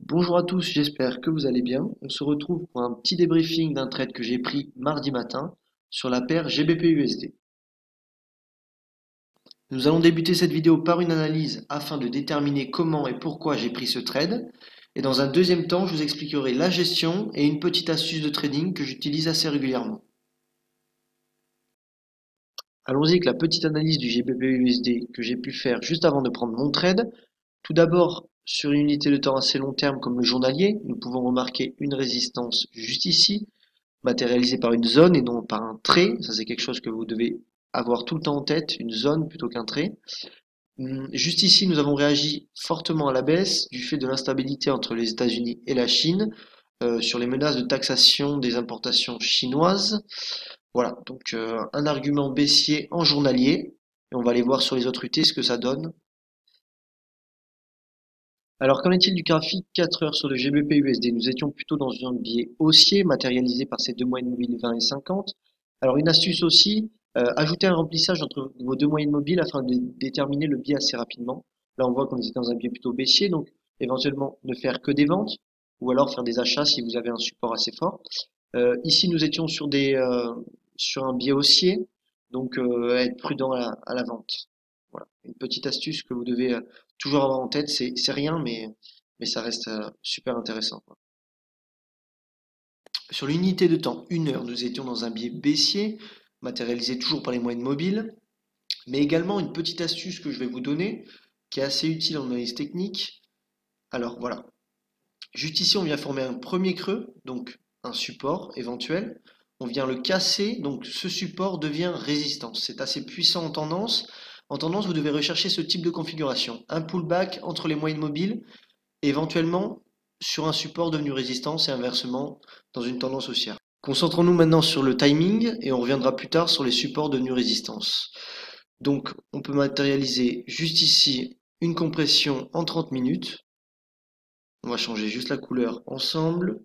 Bonjour à tous, j'espère que vous allez bien. On se retrouve pour un petit débriefing d'un trade que j'ai pris mardi matin sur la paire GBP-USD. Nous allons débuter cette vidéo par une analyse afin de déterminer comment et pourquoi j'ai pris ce trade. Et dans un deuxième temps, je vous expliquerai la gestion et une petite astuce de trading que j'utilise assez régulièrement. Allons-y avec la petite analyse du GBP-USD que j'ai pu faire juste avant de prendre mon trade. Tout d'abord, sur une unité de temps assez long terme comme le journalier, nous pouvons remarquer une résistance juste ici, matérialisée par une zone et non par un trait. Ça, c'est quelque chose que vous devez avoir tout le temps en tête, une zone plutôt qu'un trait. Juste ici, nous avons réagi fortement à la baisse du fait de l'instabilité entre les États-Unis et la Chine sur les menaces de taxation des importations chinoises. Voilà, donc un argument baissier en journalier. Et on va aller voir sur les autres UT ce que ça donne. Alors, qu'en est-il du graphique 4 heures sur le GBP-USD? Nous étions plutôt dans un biais haussier matérialisé par ces deux moyennes mobiles 20 et 50. Alors, une astuce aussi, ajouter un remplissage entre vos deux moyennes mobiles afin de déterminer le biais assez rapidement. Là, on voit qu'on était dans un biais plutôt baissier, donc éventuellement ne faire que des ventes ou alors faire des achats si vous avez un support assez fort. Ici, nous étions sur un biais haussier, donc être prudent à la vente. Voilà, une petite astuce que vous devez toujours avoir en tête. C'est rien, mais ça reste super intéressant, quoi. Sur l'unité de temps 1 heure, nous étions dans un biais baissier, matérialisé toujours par les moyennes mobiles, mais également une petite astuce que je vais vous donner, qui est assez utile en analyse technique. Alors voilà, juste ici, on vient former un premier creux, donc un support éventuel. On vient le casser, donc ce support devient résistance. C'est assez puissant en tendance. En tendance, vous devez rechercher ce type de configuration. Un pullback entre les moyennes mobiles, éventuellement sur un support devenu résistance et inversement dans une tendance haussière. Concentrons-nous maintenant sur le timing et on reviendra plus tard sur les supports devenus résistance. Donc on peut matérialiser juste ici une compression en 30 minutes. On va changer juste la couleur ensemble.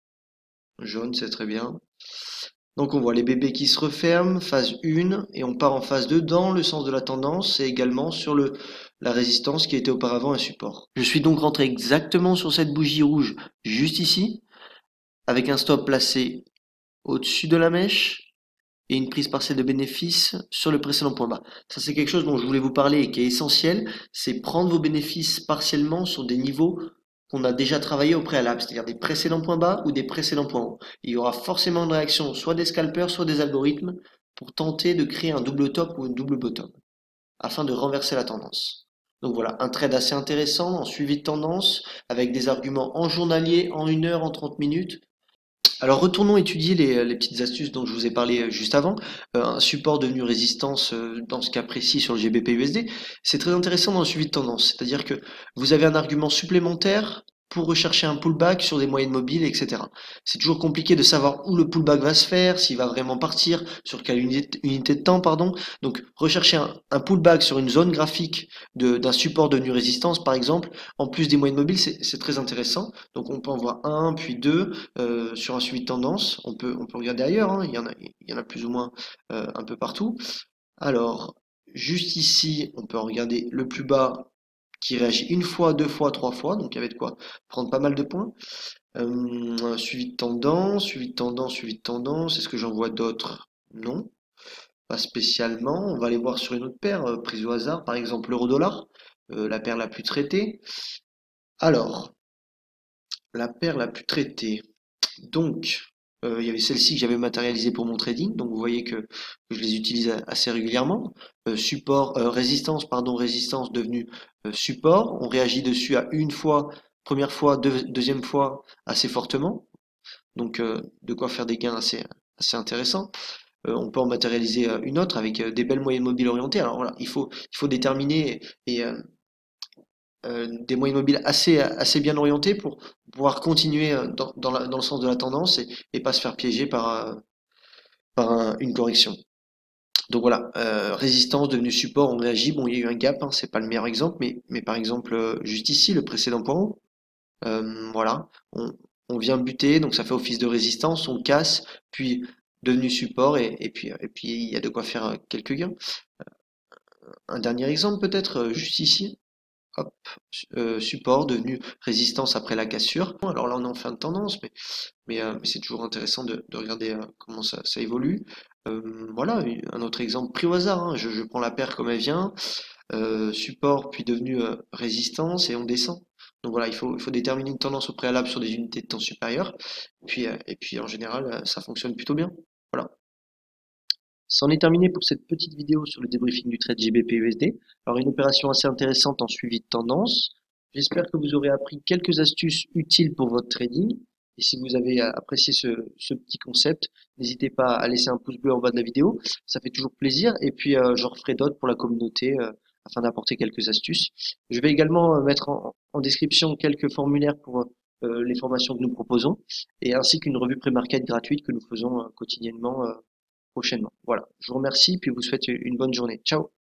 Jaune, c'est très bien. Donc on voit les bébés qui se referment, phase 1, et on part en phase 2 dans le sens de la tendance et également sur la résistance qui était auparavant un support. Je suis donc rentré exactement sur cette bougie rouge, juste ici, avec un stop placé au-dessus de la mèche et une prise partielle de bénéfice sur le précédent point bas. Ça, c'est quelque chose dont je voulais vous parler et qui est essentiel, c'est prendre vos bénéfices partiellement sur des niveaux qu'on a déjà travaillé au préalable, c'est-à-dire des précédents points bas ou des précédents points hauts. Il y aura forcément une réaction, soit des scalpers, soit des algorithmes, pour tenter de créer un double top ou un double bottom, afin de renverser la tendance. Donc voilà, un trade assez intéressant en suivi de tendance, avec des arguments en journalier, en 1 heure, en 30 minutes, alors retournons étudier les petites astuces dont je vous ai parlé juste avant. Un support devenu résistance dans ce cas précis sur le GBP-USD, c'est très intéressant dans le suivi de tendance. C'est-à-dire que vous avez un argument supplémentaire pour rechercher un pullback sur des moyennes mobiles, etc. C'est toujours compliqué de savoir où le pullback va se faire, s'il va vraiment partir, sur quelle unité de temps, pardon. Donc rechercher un pullback sur une zone graphique d'un support devenu résistance, par exemple, en plus des moyennes mobiles, c'est très intéressant. Donc on peut en voir un, puis deux sur un suivi de tendance. On peut regarder ailleurs, hein, il y en a plus ou moins un peu partout. Alors, juste ici, on peut en regarder le plus bas qui réagit une fois, deux fois, trois fois, donc il y avait de quoi prendre pas mal de points. Suivi de tendance, suivi de tendance, suivi de tendance. Est-ce que j'en vois d'autres? Non, pas spécialement. On va aller voir sur une autre paire, prise au hasard, par exemple l'euro-dollar, la paire la plus traitée. Alors, la paire la plus traitée. Donc, il y avait celle-ci que j'avais matérialisée pour mon trading. Donc, vous voyez que je les utilise assez régulièrement. Résistance, pardon, résistance devenue support. On réagit dessus à une fois, première fois, deuxième fois assez fortement. Donc, de quoi faire des gains assez intéressants. On peut en matérialiser une autre avec des belles moyennes mobiles orientées. Alors voilà, il faut déterminer et des moyennes mobiles assez bien orientés pour pouvoir continuer dans le sens de la tendance et pas se faire piéger par une correction. Donc voilà, résistance devenue support, on réagit. Bon, il y a eu un gap, hein, c'est pas le meilleur exemple, mais par exemple, juste ici, le précédent point haut, voilà, on vient buter, donc ça fait office de résistance, on casse, puis devenu support, et puis il y a de quoi faire quelques gains. Un dernier exemple peut-être, juste ici. Hop, support devenu résistance après la cassure. Alors là, on est en fin de tendance, mais c'est toujours intéressant de regarder comment ça évolue. Voilà, un autre exemple pris au hasard, hein. Je prends la paire comme elle vient, support puis devenu résistance et on descend. Donc voilà, il faut déterminer une tendance au préalable sur des unités de temps supérieures. Et puis en général, ça fonctionne plutôt bien. Voilà. C'en est terminé pour cette petite vidéo sur le débriefing du trade GBP-USD. Alors une opération assez intéressante en suivi de tendance. J'espère que vous aurez appris quelques astuces utiles pour votre trading. Et si vous avez apprécié ce petit concept, n'hésitez pas à laisser un pouce bleu en bas de la vidéo. Ça fait toujours plaisir. Et puis j'en referai d'autres pour la communauté afin d'apporter quelques astuces. Je vais également mettre en description quelques formulaires pour les formations que nous proposons et ainsi qu'une revue pré-market gratuite que nous faisons quotidiennement prochainement. Voilà, je vous remercie puis vous souhaite une bonne journée. Ciao.